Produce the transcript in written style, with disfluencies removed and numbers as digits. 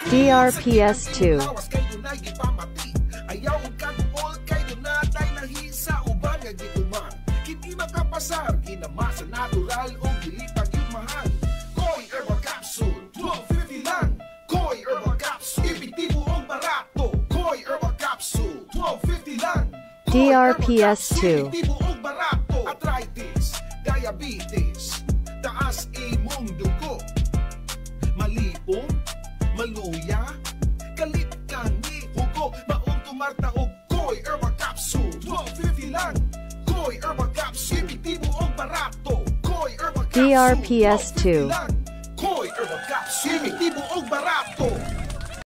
DRPS 2. Pasar, kinamasa natural o gilitang imahal. Koi Herbal Capsule, 12.50 lang. Koi Herbal Capsule, epektibo ang barato. Koi Herbal Capsule, 12.50 lang. DRPS 2. Epektibo ang barato. Arthritis, diabetes, taas imong dugo, malipong, maluya, kalit ka ni hugo, maong tumarta o Koi Herbal Capsule, 12.50 lang. Koi Herbal Capsule, epektibo ang barato. Koi Herbal Capsule, DRPS 2. Koi Herbal Capsule, epektibo ang barato.